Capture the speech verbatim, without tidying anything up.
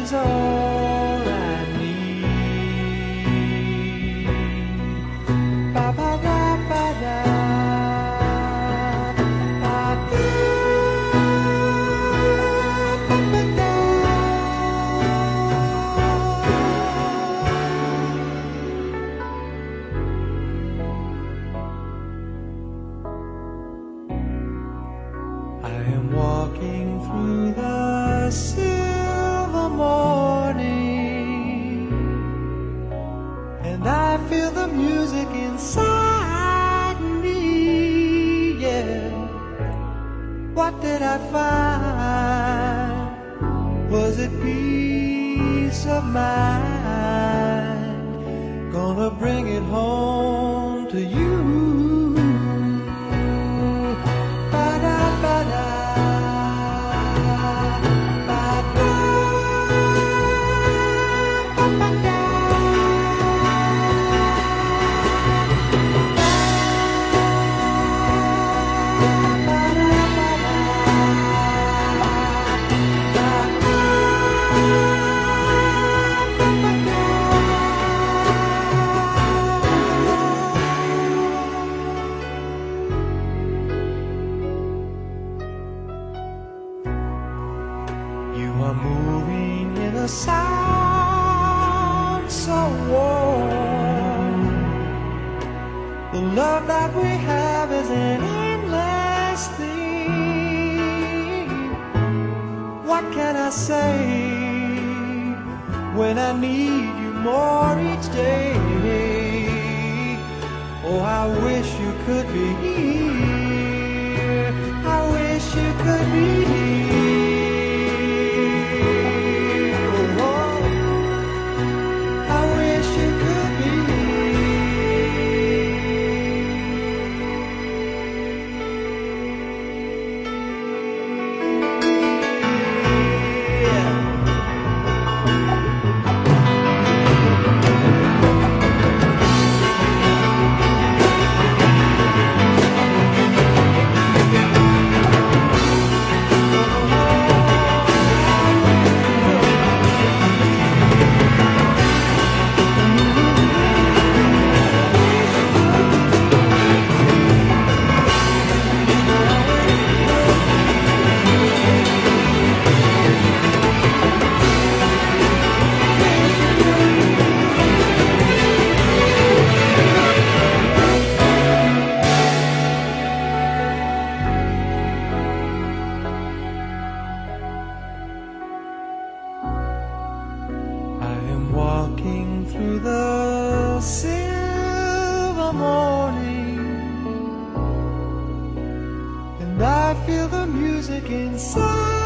is all I need. Ba ba da ba da. Ba da ba ba da. I am walking through the silver morning, and I feel the music inside me, yeah. What did I find? Was it peace of mind? Gonna bring it home to you. You are moving in a sound so warm. The love that we have is an endless thing. What can I say when I need you more each day? Oh, I wish you could be here. I wish you could be here. Walking through the silver morning, and I feel the music inside.